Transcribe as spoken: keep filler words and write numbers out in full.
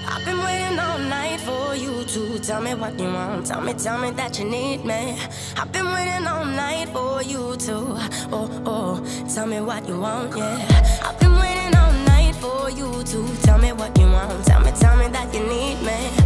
I've been waiting all night for you to tell me what you want. Tell me, tell me that you need me. I've been waiting all night for you to, oh, oh, tell me what you want, yeah. I've been waiting all night for you to tell me what you want. Tell me, tell me that you need me.